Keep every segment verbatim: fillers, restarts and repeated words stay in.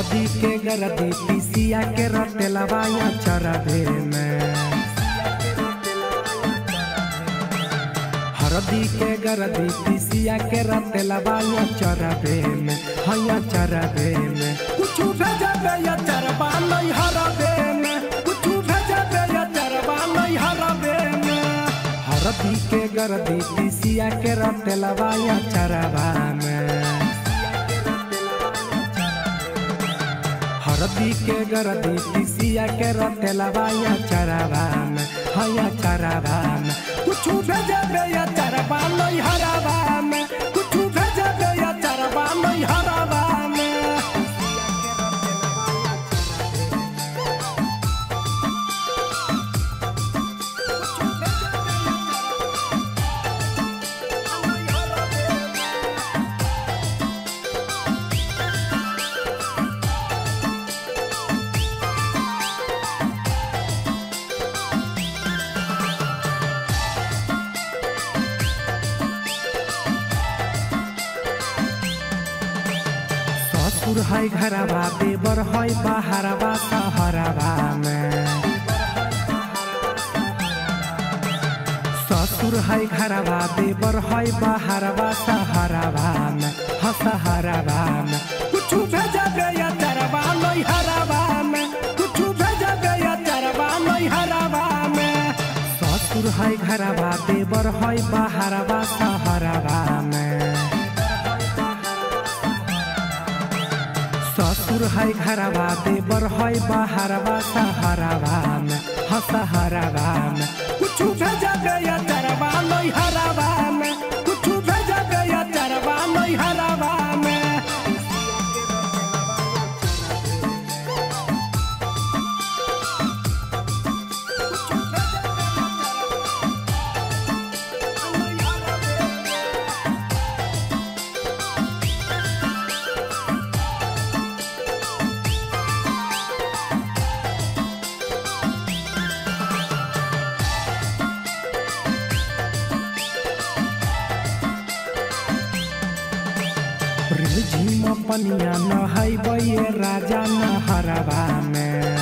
हरदी के गरदी पीसिया के रटेलवा या चरबे में। हरदी के गरदी पीसिया के रटेलवा या चरबे में, हया चरबे में। कुछ भेजबे या चरबा नहीं हरबे में, कुछ भेजबे या चरबा नहीं हरबे में। हरदी के गरदी पीसिया के रटेलवा या चरबा में। हरदी के गरदी पीसिया के रटेलवा या चरबा में, हया चरबा में। कुछ भेजबे या चरबा नहीं हरबा में, कुछ भेजबे या चरबा नहीं हरबा में। ससुर है घरवा देवर है बहरवा सहरवा में। ससुर है घरवा देवर है बहरवा सहरवा में, हसहरवा में। कुछ भेजबे या चरबा नहीं हरबा में, कुछ भेजबे या चरबा नहीं हरबा में। ससुर है घरवा देवर है बहरवा सहरवा में। ससुर है घरवा देवर है बहरवा सहरवा में, हसहरवा में। कुछ भेजबे या चरबा नहीं हरबा में, कुछ भेजबे या चरबा नहीं हरबा में। झीम पनिया नहैबे राजा नहरवा में।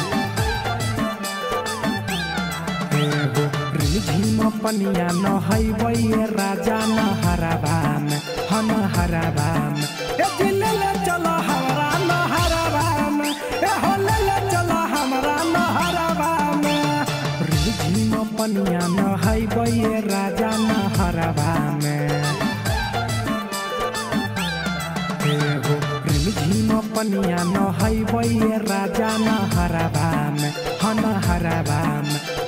झीम पनिया नहैबे राजा नहरवा में, हनहरवा में। ए दिलले चलो हमरा नहरवा में, ए होले चलो हमरा नहरवा में। झीम पनिया नहैबे राजा नहरवा में। झीम पनिया नहैबे राजा नहरवा में, हनहरवा में।